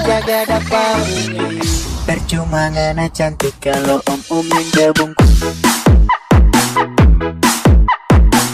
jaga dapat. Percuma ngana cantik kalau om-om yang jabungku.